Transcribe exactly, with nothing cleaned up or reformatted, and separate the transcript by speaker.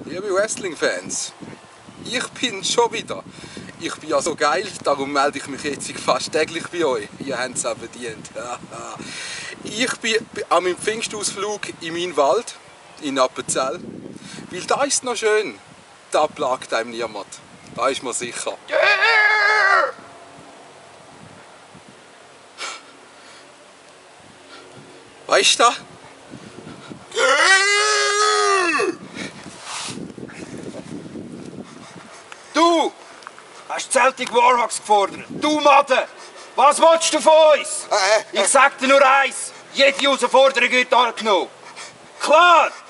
Speaker 1: Liebe Wrestling-Fans, ich bin schon wieder. Ich bin ja so geil, darum melde ich mich jetzt fast täglich bei euch. Ihr habt es auch verdient. Ich bin an meinem Pfingstausflug in meinen Wald, in Appenzell. Weil da ist noch schön. Da plagt einem niemand. Da ist man sicher. Weißt du?
Speaker 2: Du! Hast Celtic Warhawks gefordert? Du Madde! Was willst du von uns?
Speaker 3: Äh, äh,
Speaker 2: Ich sag dir nur eins. Jede Herausforderung wird angenommen. Klar!